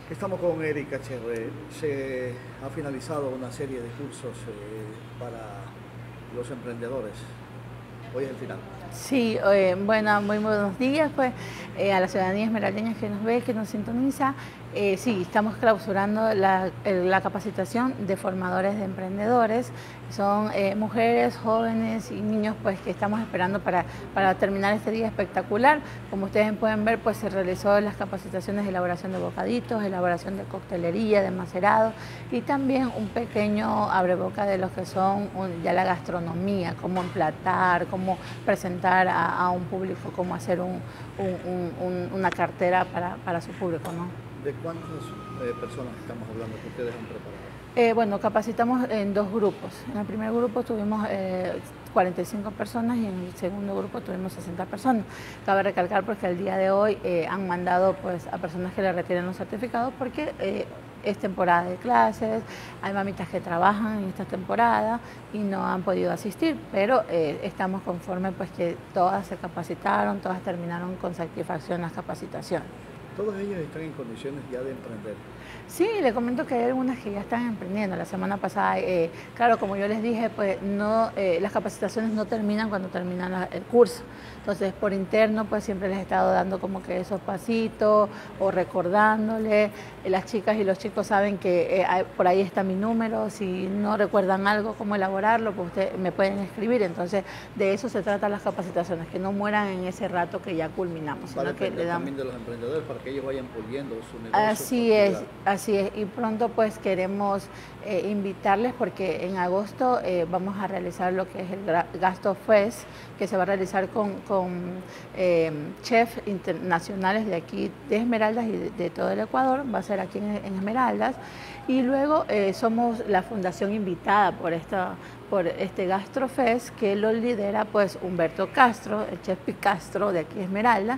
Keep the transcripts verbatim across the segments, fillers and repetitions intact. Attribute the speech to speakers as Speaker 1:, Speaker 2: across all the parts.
Speaker 1: Estamos con Erika Cherré. Se ha finalizado una serie de cursos eh, para los emprendedores. Hoy es el final.
Speaker 2: Sí, eh, bueno, muy buenos días pues eh, a la ciudadanía esmeraldeña que nos ve, que nos sintoniza. Eh, sí, estamos clausurando la, la capacitación de formadores de emprendedores. Son eh, mujeres, jóvenes y niños pues que estamos esperando para, para terminar este día espectacular. Como ustedes pueden ver, pues se realizó las capacitaciones de elaboración de bocaditos, elaboración de coctelería, de macerado y también un pequeño abreboca de lo que son un, ya la gastronomía, cómo emplatar, cómo presentar a, a un público, cómo hacer un, un, un, una cartera para, para su público, ¿no?
Speaker 1: ¿De cuántas eh, personas estamos hablando que ustedes han preparado?
Speaker 2: Eh, bueno, capacitamos en dos grupos. En el primer grupo tuvimos eh, cuarenta y cinco personas y en el segundo grupo tuvimos sesenta personas. Cabe recalcar porque el día de hoy eh, han mandado pues, a personas que le retiren los certificados porque eh, es temporada de clases, hay mamitas que trabajan en esta temporada y no han podido asistir, pero eh, estamos conformes pues que todas se capacitaron, todas terminaron con satisfacción las capacitaciones.
Speaker 1: Todos ellos están en condiciones ya de emprender.
Speaker 2: Sí, le comento que hay algunas que ya están emprendiendo. La semana pasada, eh, claro, como yo les dije, pues no, eh, las capacitaciones no terminan cuando termina la, el curso. Entonces, por interno, pues siempre les he estado dando como que esos pasitos o recordándoles. Las chicas y los chicos saben que eh, hay, por ahí está mi número. Si no recuerdan algo, cómo elaborarlo, pues ustedes me pueden escribir. Entonces, de eso se tratan las capacitaciones, que no mueran en ese rato que ya culminamos.
Speaker 1: Para
Speaker 2: Sino que le damos...
Speaker 1: también de los emprendedores, para que ellos vayan puliendo su negocio.
Speaker 2: Así es, así es. Y pronto pues queremos eh, invitarles porque en agosto eh, vamos a realizar lo que es el Gasto Fest, que se va a realizar con, con eh, chefs internacionales de aquí, de Esmeraldas y de, de todo el Ecuador. Va a ser aquí en, en Esmeraldas. Y luego eh, somos la fundación invitada por esta por este Gastrofest, que lo lidera pues Humberto Castro, el chef Picastro de aquí Esmeralda,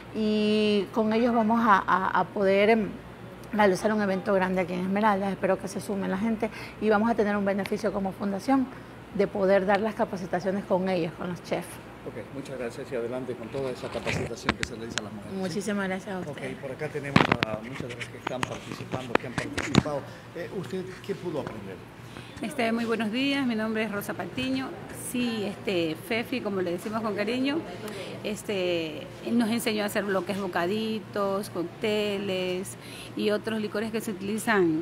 Speaker 2: y con ellos vamos a, a, a poder realizar un evento grande aquí en Esmeralda. Espero que se sume la gente y vamos a tener un beneficio como fundación de poder dar las capacitaciones con ellos, con los chefs.
Speaker 1: Ok, muchas gracias y adelante con toda esa capacitación que se realiza a las mujeres.
Speaker 2: Muchísimas
Speaker 1: ¿sí?
Speaker 2: gracias a usted.
Speaker 1: Ok, por acá tenemos a muchas de las que están participando, que han participado. Eh, ¿Usted qué pudo aprender?
Speaker 3: Este, muy buenos días, mi nombre es Rosa Patiño. Sí, este, Fefi, como le decimos con cariño, este, nos enseñó a hacer lo que es bocaditos, cócteles y otros licores que se utilizan,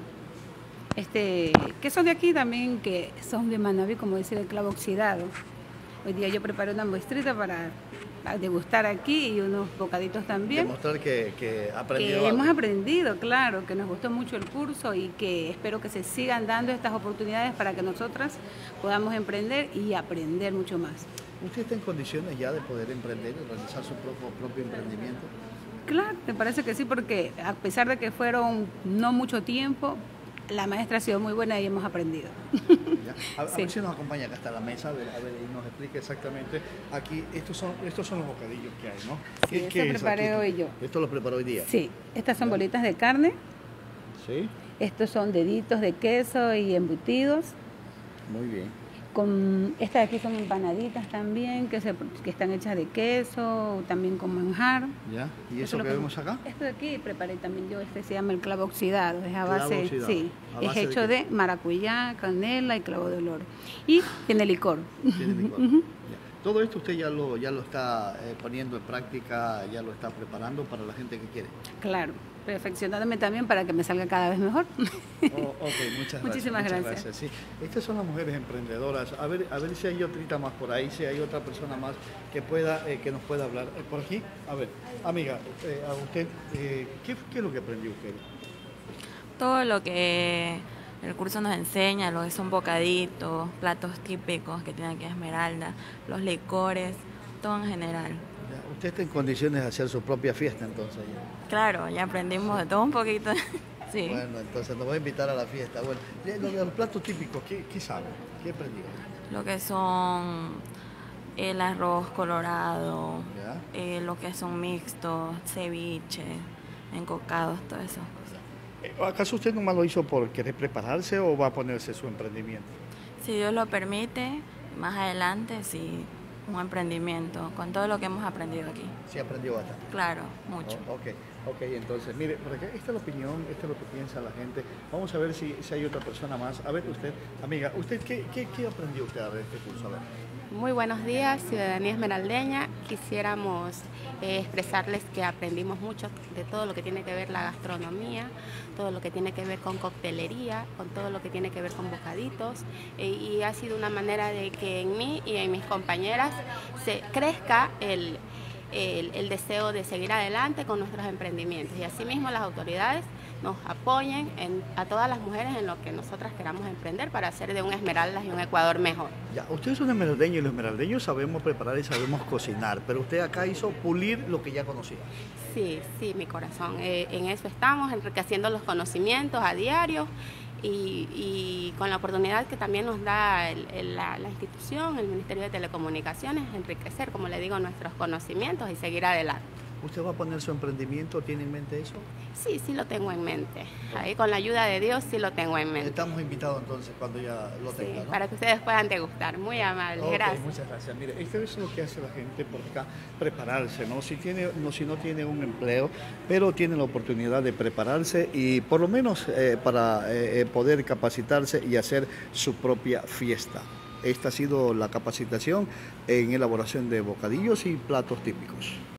Speaker 3: este, que son de aquí también, que son de Manabí, como decir el clavo oxidado. Hoy día yo preparé una muestrita para degustar aquí y unos bocaditos también.
Speaker 1: Demostrar que, que aprendido
Speaker 3: que
Speaker 1: algo.
Speaker 3: hemos aprendido, claro, que nos gustó mucho el curso y que espero que se sigan dando estas oportunidades para que nosotras podamos emprender y aprender mucho más.
Speaker 1: ¿Usted está en condiciones ya de poder emprender y realizar su propio, propio emprendimiento?
Speaker 3: Claro, me parece que sí, porque a pesar de que fueron no mucho tiempo, la maestra ha sido muy buena y hemos aprendido.
Speaker 1: A, a
Speaker 3: sí.
Speaker 1: ver si nos acompaña acá hasta la mesa, a ver, a ver y nos explique exactamente. Aquí, estos son, estos son los bocadillos que hay, ¿no?
Speaker 3: Sí,
Speaker 1: ¿Qué,
Speaker 3: eso
Speaker 1: qué
Speaker 3: preparé
Speaker 1: es
Speaker 3: hoy yo.
Speaker 1: Esto lo preparó hoy día.
Speaker 3: Sí, estas son bolitas de carne.
Speaker 1: Sí.
Speaker 3: Estos son deditos de queso y embutidos.
Speaker 1: Muy bien.
Speaker 3: Con, estas de aquí son empanaditas también, que, se, que están hechas de queso, también con manjar.
Speaker 1: ¿Ya? ¿Y eso, eso que vemos acá?
Speaker 3: Esto de aquí preparé también yo, este se llama el clavo oxidado, es a base,
Speaker 1: oxidado.
Speaker 3: sí,
Speaker 1: ¿A base
Speaker 3: es hecho
Speaker 1: de,
Speaker 3: de maracuyá, canela y clavo de olor. Y tiene licor.
Speaker 1: Tiene licor. uh-huh. Todo esto usted ya lo, ya lo está eh, poniendo en práctica, ya lo está preparando para la gente que quiere.
Speaker 3: Claro, perfeccionándome también para que me salga cada vez mejor.
Speaker 1: Oh, ok, muchas gracias.
Speaker 3: Muchísimas
Speaker 1: muchas
Speaker 3: gracias.
Speaker 1: gracias sí. Estas son las mujeres emprendedoras. A ver, a ver si hay otrita más por ahí, si hay otra persona más que pueda, eh, que nos pueda hablar. Eh, por aquí, a ver, amiga, eh, a usted, eh, ¿qué, ¿qué es lo que aprendió usted?
Speaker 4: Todo lo que el curso nos enseña, lo que son bocaditos, platos típicos que tiene aquí Esmeralda, los licores, todo en general.
Speaker 1: Ya, ¿usted está en condiciones de hacer su propia fiesta entonces? Ya?
Speaker 4: Claro, ya aprendimos de todo un poquito. Sí.
Speaker 1: Bueno, entonces nos voy a invitar a la fiesta. Bueno, los, los platos típicos, ¿qué, qué saben? ¿Qué aprendió?
Speaker 4: Lo que son el arroz colorado, eh, lo que son mixtos, ceviche, encocados, todas esas cosas.
Speaker 1: ¿Acaso usted nomás lo hizo por querer prepararse o va a ponerse su emprendimiento?
Speaker 4: Si Dios lo permite, más adelante sí, un emprendimiento, con todo lo que hemos aprendido aquí.
Speaker 1: Sí, aprendió bastante.
Speaker 4: Claro, mucho.
Speaker 1: Oh, ok. Ok, entonces, mire, porque esta es la opinión, esta es lo que piensa la gente. Vamos a ver si, si hay otra persona más. A ver, usted, amiga, ¿usted qué, qué, qué aprendió usted de este curso? A ver.
Speaker 5: Muy buenos días, ciudadanía esmeraldeña. Quisiéramos eh, expresarles que aprendimos mucho de todo lo que tiene que ver la gastronomía, todo lo que tiene que ver con coctelería, con todo lo que tiene que ver con bocaditos, eh, y ha sido una manera de que en mí y en mis compañeras se crezca el, el, el deseo de seguir adelante con nuestros emprendimientos, y asimismo las autoridades nos apoyen en, a todas las mujeres en lo que nosotras queramos emprender para hacer de un Esmeraldas y un Ecuador mejor. Ya,
Speaker 1: usted es un esmeraldeño y los esmeraldeños sabemos preparar y sabemos cocinar, pero usted acá hizo pulir lo que ya conocía.
Speaker 5: Sí, sí, mi corazón. Eh, en eso estamos, enriqueciendo los conocimientos a diario y, y con la oportunidad que también nos da el, el, la, la institución, el Ministerio de Telecomunicaciones, enriquecer, como le digo, nuestros conocimientos y seguir adelante.
Speaker 1: ¿Usted va a poner su emprendimiento? ¿Tiene en mente eso?
Speaker 5: Sí, sí lo tengo en mente. Ahí con la ayuda de Dios sí lo tengo en mente.
Speaker 1: Estamos invitados entonces cuando ya lo
Speaker 5: sí,
Speaker 1: tenga, ¿no?
Speaker 5: Para que ustedes puedan degustar. Muy amable,
Speaker 1: okay,
Speaker 5: gracias.
Speaker 1: Muchas gracias. Mire, esto es lo que hace la gente por acá, prepararse, ¿no? Si, tiene, no, si no tiene un empleo, pero tiene la oportunidad de prepararse y por lo menos eh, para eh, poder capacitarse y hacer su propia fiesta. Esta ha sido la capacitación en elaboración de bocadillos y platos típicos.